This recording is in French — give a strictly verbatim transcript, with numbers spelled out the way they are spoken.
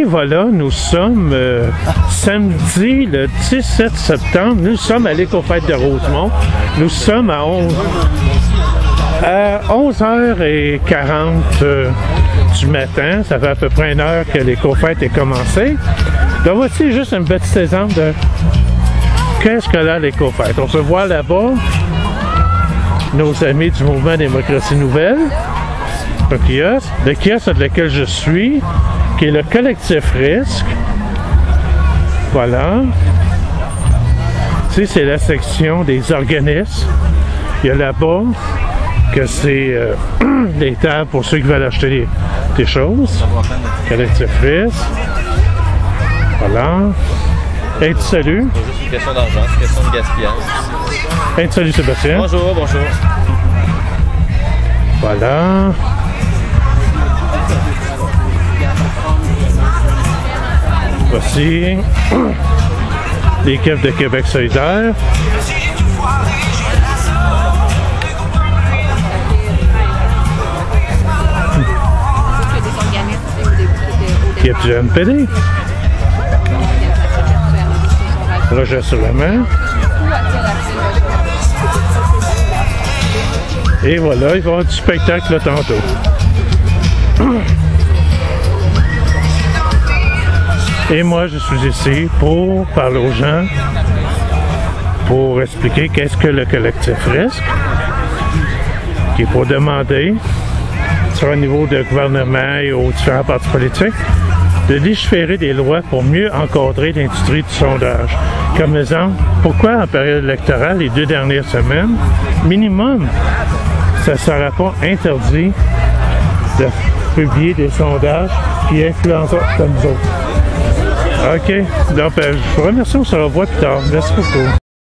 Et voilà, nous sommes euh, samedi le dix-sept septembre. Nous sommes à l'Écofête de Rosemont. Nous sommes à onze heures quarante euh, du matin. Ça fait à peu près une heure que l'Écofête est commencée. Donc voici juste un petit exemple de qu'est-ce que là l'Écofête. On peut voir là-bas nos amis du mouvement Démocratie Nouvelle. Le kiosque, le kiosque de lequel je suis, qui est le collectif Risque. Voilà. Tu sais, c'est la section des organismes. Il y a là-bas que c'est euh, des tables pour ceux qui veulent acheter des, des choses. Collectif Risque. Voilà. Hey, tu salues. C'est juste une question d'argent, c'est une question de gaspillage. Hey, tu salues Sébastien. Bonjour, bonjour. Voilà. Voici l'équipe de Québec solidaire. Équipe du N P D. Projet sur la main. Et voilà, il va y avoir du spectacle là tantôt. Et moi, je suis ici pour parler aux gens, pour expliquer qu'est-ce que le collectif Risque, qui est pour demander, sur un niveau de gouvernement et aux différents partis politiques, de légiférer des lois pour mieux encadrer l'industrie du sondage. Comme exemple, pourquoi en période électorale, les deux dernières semaines, minimum, ça ne sera pas interdit de publier des sondages qui influencent comme nous autres. OK. Donc, ben, je vous remercie. On se revoit plus tard. Merci beaucoup.